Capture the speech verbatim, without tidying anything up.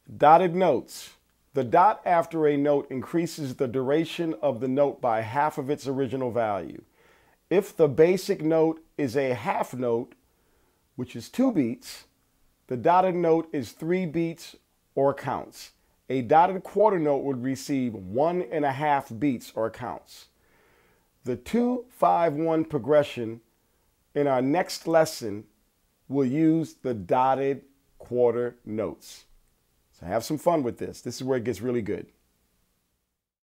Dotted notes. The dot after a note increases the duration of the note by half of its original value. If the basic note is a half note, which is two beats, the dotted note is three beats or counts. A dotted quarter note would receive one and a half beats or counts. The two five one progression in our next lesson will use the dotted quarter notes. So have some fun with this. This is where it gets really good.